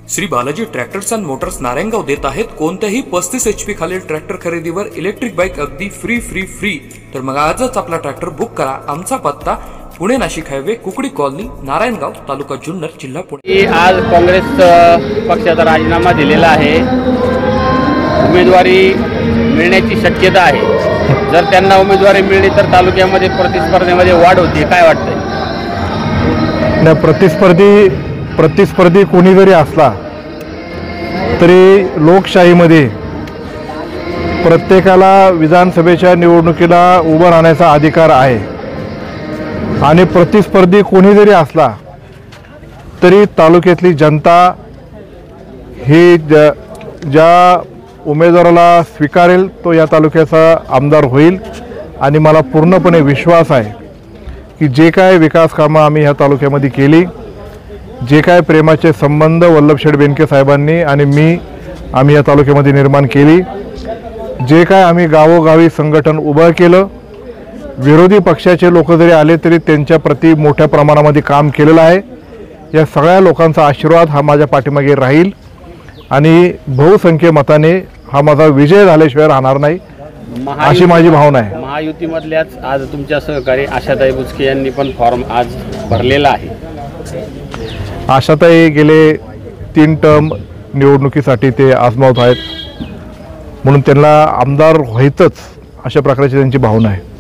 Shri Balaji tractors and motors Narayangaon देत आहेत कोणत्याही 35 HP खालील ट्रॅक्टर खरेदीवर इलेक्ट्रिक बाईक अगदी फ्री। तर मग आजच आपला ट्रॅक्टर बुक करा। आमचा पत्ता पुणे नाशिक हायवे कुकडी कॉलनी नारायणगाव तालुका जुन्नर जिल्हा पुणे। आज काँग्रेस पक्षाचा राजीनामा दिलेला आहे। उमेदवारी मिळण्याची शक्यता आहे। जर त्यांना उमेदवारी मिळली तर तालुक्यामध्ये प्रतिस्पर्धेमध्ये वाढ होते, काय वाटतंय? प्रतिस्पर्धी कोणी जरी असला तरी लोकशाहीमध्ये प्रत्येकाला विधानसभेच्या निवडणुकीला उभं राहण्याचा अधिकार आहे आणि प्रतिस्पर्धी कोणी जरी असला तरी तालुक्यातली जनता ही ज्या उमेदवाराला स्वीकारेल तो या तालुक्याचा आमदार होईल। आणि मला पूर्णपणे विश्वास आहे की जे काय विकास कामं आम्ही ह्या तालुक्यामध्ये केली, जे काय प्रेमाचे संबंध वल्लभशेठ बेनके साहेबांनी आणि आम्ही या तालुक्यामध्ये निर्माण केली, जे काय आम्ही गावोगावी संघटन उभं केलं, विरोधी पक्षाचे लोक जरी आले तरी त्यांच्या प्रति मोठ्या प्रमाणामध्ये काम केलेलं आहे। या सगळ्या लोकांचा आशीर्वाद हा माझ्या पाठीमागे राहील आणि बहुसंख्य मताने हा माझा विजय झाल्याशिवाय राहणार नाही अशी माझी भावना आहे। महायुतीमधल्याच आज तुमच्या सहकारी आशाताई बुचके यांनी पण फॉर्म आज भरलेला आहे। आशाताई गेले 3 टर्म निवडणुकीसाठी ते आजमावत आहेत, म्हणून त्यांना आमदार व्हायचंच अशा प्रकारची त्यांची भावना आहे।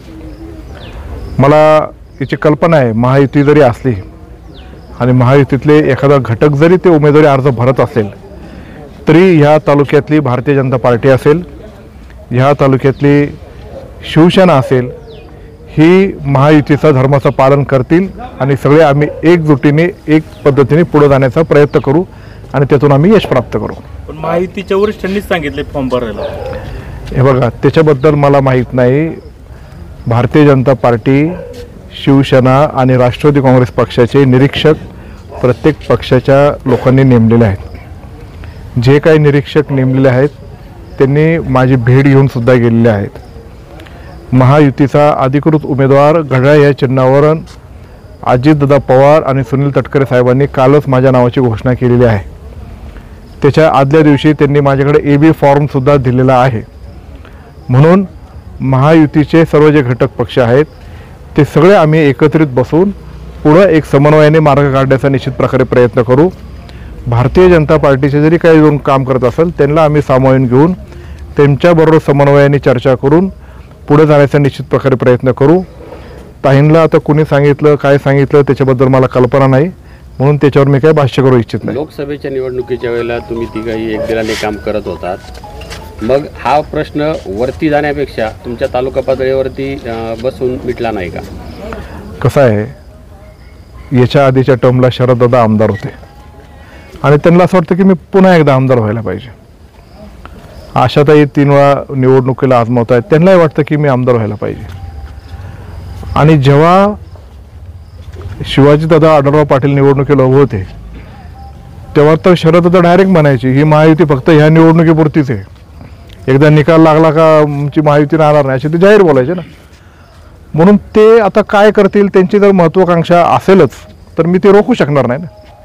मला याची कल्पना आहे महायुती जरी असली आणि महायुतीतले एखादा घटक जरी ते उमेदवारी अर्ज भरत असेल तरी ह्या तालुक्यातली भारतीय जनता पार्टी असेल, ह्या तालुक्यातली शिवसेना असेल, ही महायुतीचा धर्माचं पालन करतील आणि सगळे आम्ही एकजुटीने एक पद्धतीने पुढे जाण्याचा प्रयत्न करू आणि त्यातून आम्ही यश प्राप्त करू। पण महायुतीच्या वरिष्ठांनीच सांगितले फॉर्म भरायला। हे बघा, त्याच्याबद्दल मला माहीत नाही। भारतीय जनता पार्टी, शिवसेना आणि राष्ट्रवादी काँग्रेस पक्षाचे निरीक्षक प्रत्येक पक्षाच्या लोकांनी नेमलेले आहेत। जे काही निरीक्षक नेमलेले आहेत त्यांनी माझी भेट घेऊन सुद्धा गेलेले आहेत। महायुतीचा अधिकृत उमेदवार घड्याळ या चिन्हावरून अजितदादा पवार आणि सुनील तटकरे साहेबांनी कालच माझ्या नावाची घोषणा केलेली आहे। त्याच्या आदल्या दिवशी त्यांनी माझ्याकडे AB फॉर्म सुद्धा दिलेला आहे। म्हणून महायुतीचे सर्व जे घटक पक्ष आहेत ते सगळे आम्ही एकत्रित बसून पुढे एक समन्वयाने मार्ग काढण्याचा निश्चित प्रकारे प्रयत्न करू। भारतीय जनता पार्टीचे जरी काही जण काम करत असेल त्यांना आम्ही सामावून घेऊन त्यांच्याबरोबर समन्वयाने चर्चा करून पुढे जाण्याचा निश्चित प्रकारे प्रयत्न करू। ताईंना आता कुणी सांगितलं काय सांगितलं त्याच्याबद्दल मला कल्पना नाही, म्हणून त्याच्यावर मी काय भाष्य करू इच्छित नाही। लोकसभेच्या निवडणुकीच्या वेळेला तुम्ही तिघाही एकदिलाने काम करत होतात, मग हा प्रश्न वरती जाण्यापेक्षा तुमच्या तालुका पातळीवरती बसून मिटला नाही का? कसं आहे, याच्या आधीच्या टर्मला शरददादा आमदार होते आणि त्यांना असं वाटतं की मी पुन्हा एकदा आमदार व्हायला पाहिजे। आशाताई 3 वेळा निवडणुकीला आजमावत आहेत, त्यांनाही वाटतं की मी आमदार व्हायला पाहिजे। आणि जेव्हा शिवाजीदादा आढळराव पाटील निवडणुकीला उभे होते तेव्हा तर शरददादा डायरेक्ट म्हणायची ही महायुती फक्त ह्या निवडणुकीपुरतीच आहे, एकदा निकाल लागला का आमची महायुती राहणार नाही असे ते जाहीर बोलायचे ना। म्हणून ते आता काय करतील, त्यांची जर महत्त्वाकांक्षा असेलच तर मी ते रोखू शकणार नाही ना।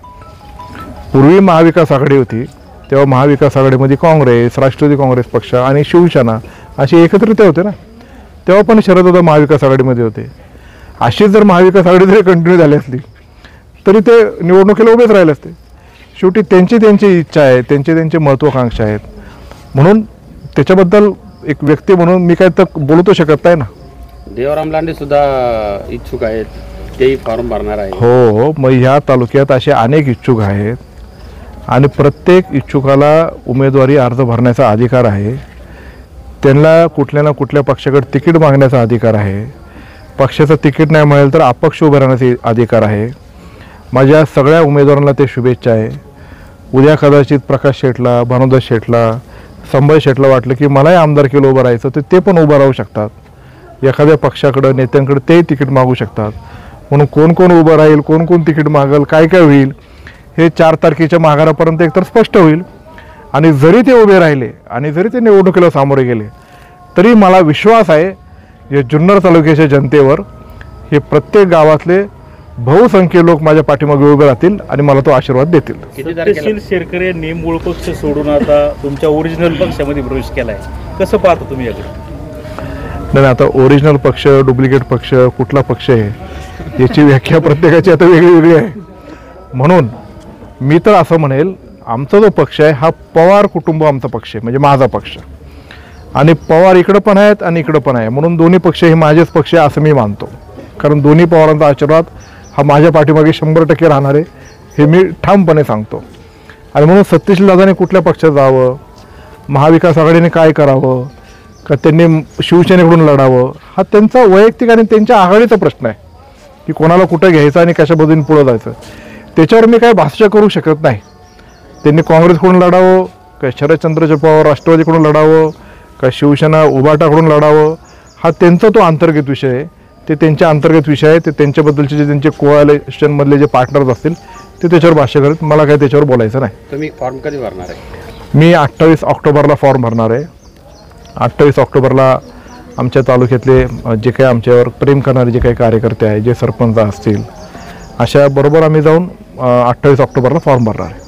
पूर्वी महाविकास आघाडी होती तेव्हा महाविकास आघाडीमध्ये काँग्रेस, राष्ट्रवादी काँग्रेस पक्ष आणि शिवसेना असे एकत्रित होते ना, तेव्हा पण शरददादा महाविकास आघाडीमध्ये होते। अशी जर महाविकास आघाडी जरी कंटिन्यू झाली असली तरी ते निवडणुकीला उभेच राहिले असते। शेवटी त्यांची इच्छा आहे, त्यांचे महत्त्वाकांक्षा आहेत, म्हणून त्याच्याबद्दल एक व्यक्ती म्हणून मी काय तर बोलू शकत नाही ना। देवराम लांडे सुद्धा इच्छुक आहेत, तेही फॉर्म भरणार आहे। हो, मग ह्या तालुक्यात असे अनेक इच्छुक आहेत आणि प्रत्येक इच्छुकाला उमेदवारी अर्ज भरण्याचा अधिकार आहे। त्यांना कुठल्या ना कुठल्या पक्षाकडे तिकीट मागण्याचा अधिकार आहे। पक्षाचं तिकीट नाही मिळेल तर अपक्ष उभे राहण्याचा अधिकार आहे। माझ्या सगळ्या उमेदवारांना ते शुभेच्छा आहे। उद्या कदाचित प्रकाश शेटला, भानुदास शेटला, संभाजी शेटला वाटलं की मलाही आमदारकीला उभं राहायचं तर ते पण उभं राहू शकतात। एखाद्या पक्षाकडं नेत्यांकडे तेही तिकीट मागू शकतात। म्हणून कोण उभं राहील, कोण तिकीट मागेल, काय होईल हे 4 तारखेच्या माघारापर्यंत एकतर स्पष्ट होईल। आणि जरी ते उभे राहिले आणि जरी ते निवडणुकीला सामोरे गेले तरी मला विश्वास आहे या जुन्नर तालुक्याच्या जनतेवर, हे प्रत्येक गावातले बहुसंख्य लोक माझ्या पाठीमागे उभे राहतील आणि मला तो आशीर्वाद देतील. किती तारखेला सत्यशील शेरकर यांनी मूळ पक्ष सोडून आता तुमच्या ओरिजिनल पक्षामध्ये प्रवेश केलाय, कसं पाहता तुम्ही याकडे? नाही, आता ओरिजिनल पक्ष, डुप्लिकेट पक्ष, कुठला पक्ष आहे याची व्याख्या प्रत्येकाची आता वेगळी वेगळी आहे. म्हणून मी तर असं म्हणेल, आमचा जो पक्ष आहे हा पवार कुटुंब आमचा पक्ष आहे, म्हणजे माझा पक्ष. आणि पवार इकडं पण आहेत आणि इकडं पण आहे, म्हणून दोन्ही पक्ष हे माझेच पक्ष आहे असं मी मानतो. कारण दोन्ही पवारांचा आशीर्वाद हा माझ्या पाठीमागे 100% राहणार आहे, हे मी ठामपणे सांगतो. आणि म्हणून सत्यशील दादाने कुठल्या पक्षात जावं, महाविकास आघाडीने काय करावं, का त्यांनी शिवसेनेकडून लढावं, हा त्यांचा वैयक्तिक आणि त्यांच्या आघाडीचा प्रश्न आहे की कोणाला कुठं घ्यायचं आणि कशा पद्धतीने पुढं जायचं. त्याच्यावर मी काय भाष्य करू शकत नाही. त्यांनी काँग्रेसकडून लढावं, का शरदचंद्रचे पवार राष्ट्रवादीकडून लढावं, का शिवसेना उभाटाकडून लढावं, हा त्यांचा तो अंतर्गत विषय आहे. ते त्यांच्या अंतर्गत विषय आहे, ते त्यांच्याबद्दलचे जे त्यांचे कोॲलिशनमधले जे पार्टनर्स असतील ते त्याच्यावर भाष्य करत, मला काय त्याच्यावर बोलायचं नाही. तुम्ही फॉर्म कधी भरणार आहे? मी 28 ऑक्टोबरला फॉर्म भरणार आहे. 28 ऑक्टोबरला आमच्या तालुक्यातले जे काही आमच्यावर प्रेम करणारे जे काही कार्यकर्ते आहेत, जे सरपंच असतील, अशा बरोबर आम्ही जाऊन 28 ऑक्टोबरला फॉर्म भरणार आहे.